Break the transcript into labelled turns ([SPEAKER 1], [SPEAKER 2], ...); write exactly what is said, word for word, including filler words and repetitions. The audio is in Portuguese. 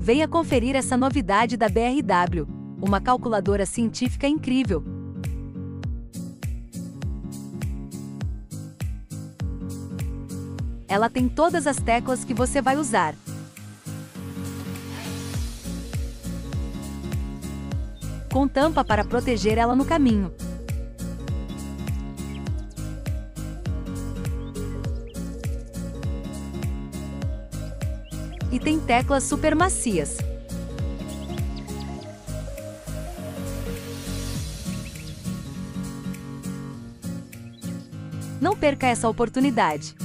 [SPEAKER 1] Venha conferir essa novidade da B R W, uma calculadora científica incrível. Ela tem todas as teclas que você vai usar. Com tampa para proteger ela no caminho. E tem teclas super macias. Não perca essa oportunidade.